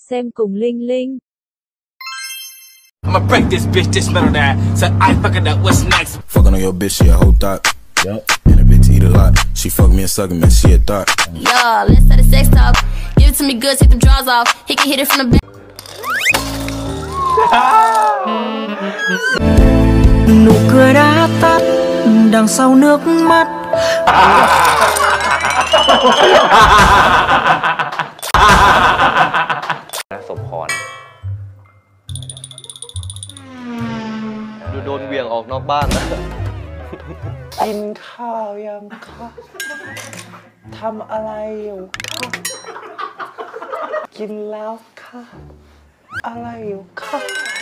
xem cùng Linh Linh. I'ma break this bitch, this metal down. So I fucking up, what's next? Fucking on your bitch, she a whole thought. Yup. And a bitch eat a lot. She fuck me and suck me, she a thought. Yeah, let's start the sex talk. Give it to me good, take them drawers off. He can hit it from the back. Nụ cười đã tắt đằng sau nước mắt. สมพรดูโดนเวียงออกนอกบ้านนะกินข้าวยังคะทำอะไรอยู่คะกินแล้วค่ะอะไรอยู่คะ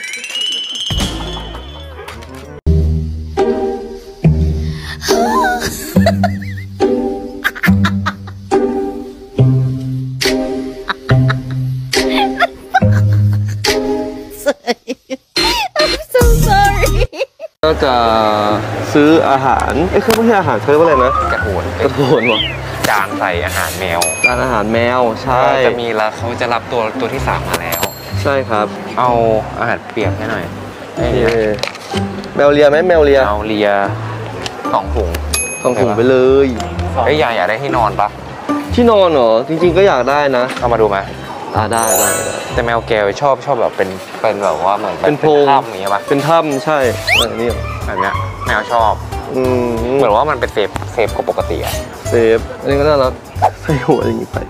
ก็จะซื้ออาหารคือไม่ใช่อาหารเขาเรียกว่าอะไรนะกระโถนวะจานใส่อาหารแมวจานอาหารแมวใช่จะมีแล้วเขาจะรับตัวที่3มาแล้วใช่ครับเอาอาหารเปียกให้หน่อยแมวเลียไหมแมวเลียเอาเลีย2 ถุงไปเลยอยากได้ที่นอนปะที่นอนเหรอจริงๆก็อยากได้นะเอามาดูไหมได้แต่แมวแกชอบแบบเป็นแบบว่าเหมือนเป็นโพรงถ้ำอย่างเงี้ยป่ะเป็นถ้ำใช่นี่แบบเนี้ยแมวชอบเหมือนว่ามันเป็นเซฟกว่าปกติอะเซฟอันนี้ก็น่ารักใส่หัวอย่างนี้ไป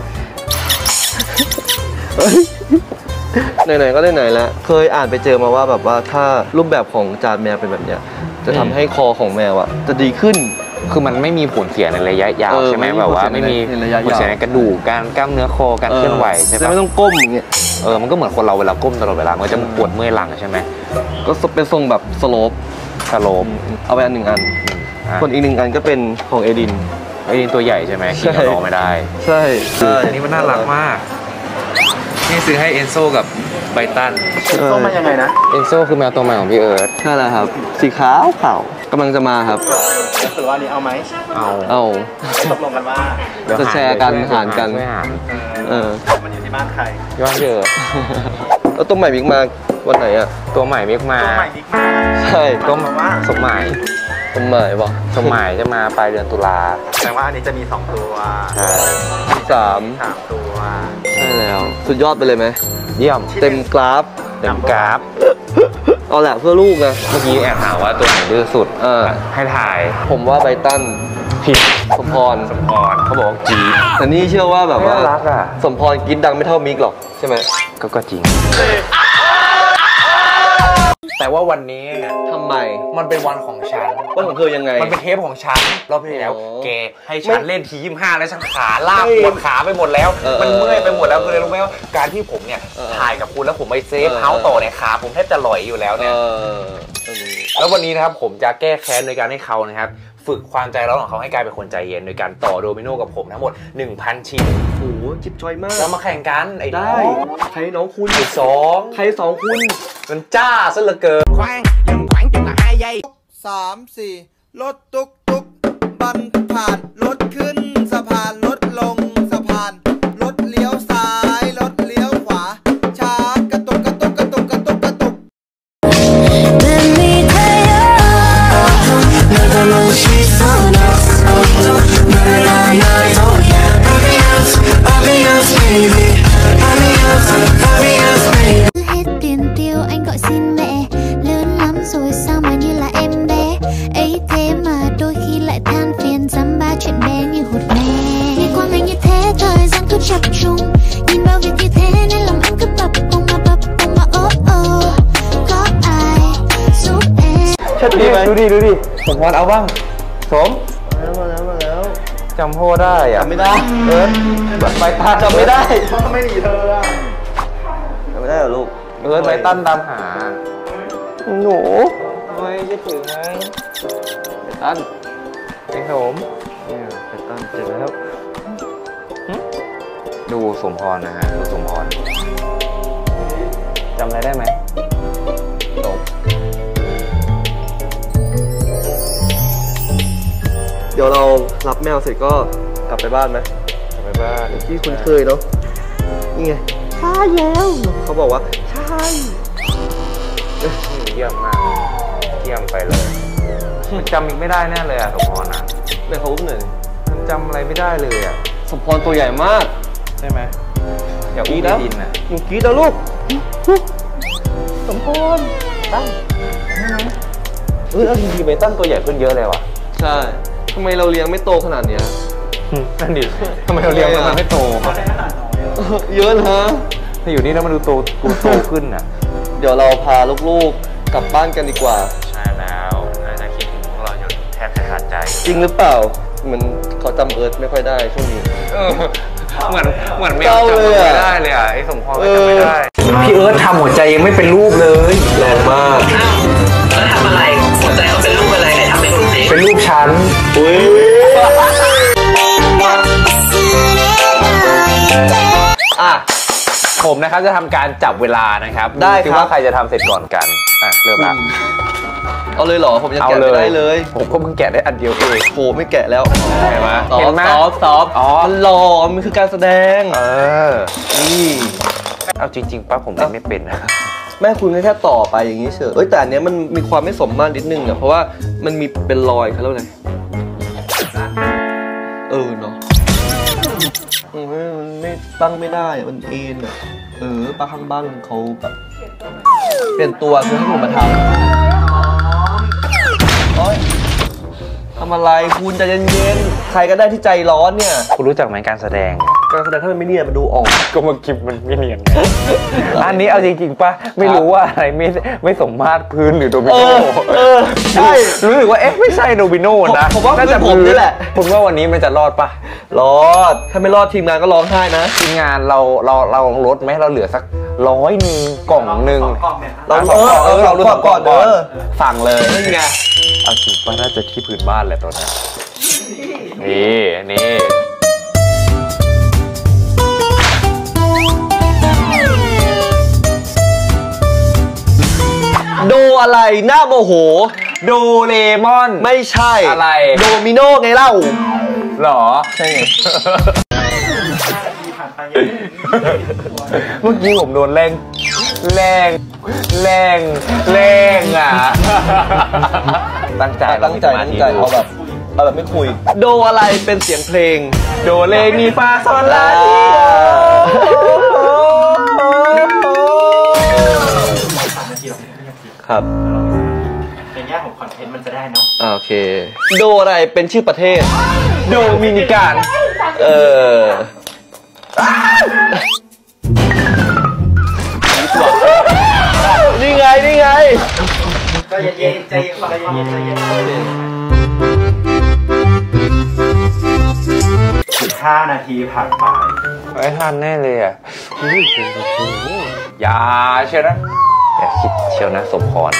ไหนๆก็ไหนๆแล้วเคยอ่านไปเจอมาว่าแบบว่าถ้ารูปแบบของจานแมวเป็นแบบเนี้ยจะทำให้คอของแมวอะจะดีขึ้นคือมันไม่มีผลเสียในระยะยาวใช่ไหมแบบว่าไม่มีผลเสียในกระดูกการกล้ามเนื้อคอการเคลื่อนไหวใช่ไหมไม่ต้องก้มอย่างเงี้ยมันก็เหมือนคนเราเวลาก้มตลอดเวลามันจะปวดเมื่อยหลังใช่ไหมก็เป็นทรงแบบสโลปเอาไปอัน1 อันส่วนอีก1 อันก็เป็นของเอดินตัวใหญ่ใช่ไหมกินกับน้องไม่ได้ใช่อันนี้มันน่ารักมากนี่ซื้อให้เอนโซกับไบตันเอนโซมายังไงนะเอนโซคือแมวตัวใหม่ของพี่เอิร์ธใช่แล้วครับสีขาวกำลังจะมาครับหรือว่านี้เอาไหมเอาตกลงกันว่าจะแชร์กันหารกันมันอยู่ที่บ้านใครย้อนเยอะแล้วตัวใหม่บิ๊กมาวันไหนอะตัวใหม่บิ๊กมาใช่ก็สมหมายบอกสมหมายจะมาปลายเดือนตุลาแต่ว่าอันนี้จะมี2 ตัวใช่ 3 ตัวใช่แล้วสุดยอดไปเลยไหมเยี่ยมเต็มกราฟเอาแหละเพื่อลูกนะเมื่อกี้แอบถามว่าตัวไหนดื้อสุดให้ถ่ายผมว่าไบตันผิดสมพรเขาบอกจีแต่นี่เชื่อว่าแบบว่าสมพรกินดังไม่เท่ามิกหรอกใช่ไหมก็จริงแต่ว่าวันนี้ทำไมมันเป็นวันของฉันวันของเธอยังไงมันเป็นเทปของฉันรอบที่แล้วแกให้ฉันเล่นที25แล้วฉันขาลากปวดขาไปหมดแล้วมันเมื่อยไปหมดแล้วเลยรู้ไหมว่าการที่ผมเนี่ยถ่ายกับคุณแล้วผมไปเซฟเฮาส์ต่อเนี่ยขาผมแทบจะลอยอยู่แล้วเนี่ยแล้ววันนี้นะครับผมจะแก้แค้นโดยการให้เขานะครับฝึกความใจร้อนของเขาให้กลายเป็นคนใจเย็นโดยการต่อโดมิโนกับผมทั้งหมด 1,000 ชิ้นโอ้โหจิบจอยมากเรามาแข่งกันไอ้ได้ใครน้องคุณ 2 ใคร2คุณมันจ้าซะเหลือเกิน 3 4รถตุ๊กบันผ่านรถขึ้นสะพานรถลงสะพานรถเลี้ยวซ้ายรถเลี้ยวขวาช้ากระตุก hết tiền tiêu anh gọi xin mẹ lớn lắm rồi sao mà như là em bé ấy thế mà đôi khi lại than phiền dăm ba chuyện bé như hột me đi qua ngày như thế thời gian cứ chập trùng nhìn bao việc như thế nên lòng anh cứ bập bùng mà có ai giúp em ชัดดีไหมดูดิสมพรเอาบ้างสมมาแล้วจำพ่อได้อะจำไม่ได้ใบตันจำไม่ได้พ่อไม่หนีเธอจำไม่ได้เหรอลูกใบตันตามหาหนูไม่จะถึงไหมใบตันไอ้สมใบตันเจอแล้วดูสมพรนะฮะดูสมพรจำอะไรได้ไหมสมเดี๋ยวเรารับแมวเสร็จก็กลับไปบ้านไหมกลับไปบ้านที่คุ้นเคยเนาะนี่ไงช่แล้วเขาบอกว่าใช่เยี่ยมมากเยี่ยมไปเลยมันจำอีกไม่ได้แน่เลยอะสมพรนะในเขาอุ้มหนึ่งมันจำอะไรไม่ได้เลยอะสมพรตัวใหญ่มากใช่ไหมอย่าอุ้มดินนะอยู่กี้แล้วลูกสมพรตั้งแล้วทีไปตั้งตัวใหญ่ขึ้นเยอะเลยว่ะใช่ทำไมเราเลี้ยงไม่โตขนาดเนี้ยนั่นดิทำไมเราเลี้ยงมันไม่โตเยอะนะถ้าอยู่นี่แล้วมันดูโตขึ้นอ่ะเดี๋ยวเราพาลูกๆกลับบ้านกันดีกว่าใช่แล้วน่าจะคิดถึงพวกเราอยู่แทบจะขาดใจจริงหรือเปล่าเหมือนเขาจำเอิร์ธไม่ค่อยได้ช่วงนี้เหมือนไม่จำไม่ได้เลยอ่ะไอ้สมพรก็จำไม่ได้พี่เอิร์ธทำหัวใจยังไม่เป็นรูปเลยแรงมากแล้วทำอะไรหัวใจเขาเป็นรูปอะไรไหนทำให้ดูสิเป็นรูปฉันผมนะครับจะทำการจับเวลานะครับได้ครับว่าใครจะทำเสร็จก่อนกันเริ่มละเอาเลยเหรอผมจะแกะได้เลยผมก็เพิ่งแกะได้อันเดียวเองโหไม่แกะแล้วเห็นไหมซอฟมันหล่อมันคือการแสดงนี่เอาจริงๆป้าผมไม่เป็นนะแม่คุณแค่ต่อไปอย่างนี้เฉยแต่อันเนี้ยมันมีความไม่สมมาตรนิดนึงอ่ะเพราะว่ามันมีเป็นรอยเขาเรียกอะไรเนาะมันไม่ตั้งไม่ได้มันเอ็นอ่ะป้าข้างบ้านเขาแบบเปลี่ยนตัวคือให้ผมมาทำทำอะไรคุณใจเย็นๆใครก็ได้ที่ใจร้อนเนี่ยคุณรู้จักไหมการแสดงถ้ามันไม่เนียนมันดูออกก็มาคลิปมันไม่เนียนอันนี้เอาจริงๆป่ะไม่รู้ว่าอะไรไม่สมมาตรพื้นหรือโดมิโนใช่รู้สึกว่าไม่ใช่โดมิโนนะผมว่าผมนี่แหละคุณว่าวันนี้มันจะรอดป่ะรอดถ้าไม่รอดทีมงานก็ร้องไห้นะทีมงานเราลดไหมเราเหลือสัก100 นึงกล่องนึงเราดูก่อนสั่งเลยนี่ไงเอาจริงป่ะน่าจะที่พื้นบ้านแหละตอนนี้นี่โดอะไรหน้าโมโหโดเรมอนไม่ใช่อะไรโดมิโนไงเล่าหรอใช่ไงเมื่อกี้ผมโดนแรงอ่ะตั้งใจเอาแบบไม่คุยโดอะไรเป็นเสียงเพลงโดเรมีฟาซอลลาทีครับในแง่ของคอนเทนต์มันจะได้เนาะโอเคโดอะไรเป็นชื่อประเทศโดมินิกันนี่ไงใจเย็นใจเย็น15 นาทีผ่านไปไม่ทันแน่เลยอ่ะอย่าเชียวนะอย่าคิดเชียวนะสมพร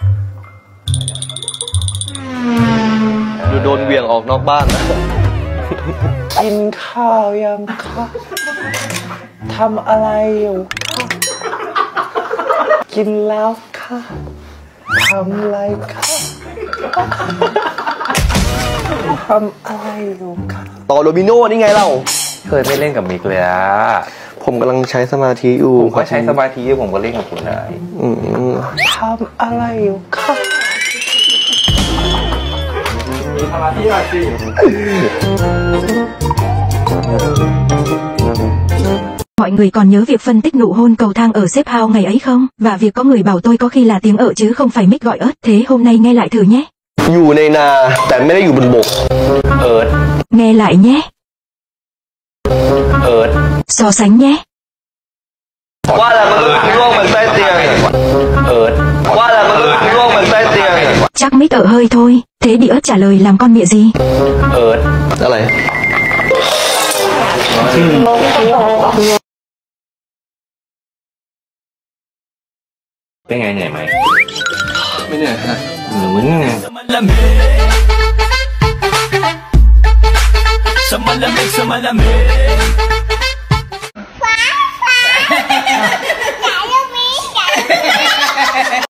ดูโดนเวียงออกนอกบ้านนะกินข้าวยังคะทำอะไรอยู่คะกินแล้วค่ะทำอะไรคะทำอะไรอยู่คะต่อโดมิโนนี่ไงเราเคยไม่เล่นกับมิกเลยอะผมกำลังใช้สมาธิอยู่ผมก็ใช้สมาธิผมก็เล่นกับคุณได้ทำอะไรอยู่คะมีสมาธิหน่อยสิ Mọi người còn nhớ việc phân tích nụ hôn cầu thang ở Xếp House ngày ấy không? Và việc có người bảo tôi có khi là tiếng ợ chứ không phải mic gọi ớt. Thế hôm nay nghe lại thử nhé. อยู่ในนาแต่ไม่ได้อยู่บนบก Nghe lại nhé. So sánh nhé. ว่าแล้วมันร่วงเหมือนใต้เตียงว่าแล้วมันร่วงเหมือนใต้เตียง Chắc mic ợ hơi thôi. Thế đi ớt trả lời làm con mẹ gì? อะไรเป็นไงเหนื่อยไหมไม่เหนื่อยฮะมึงไงฟ้า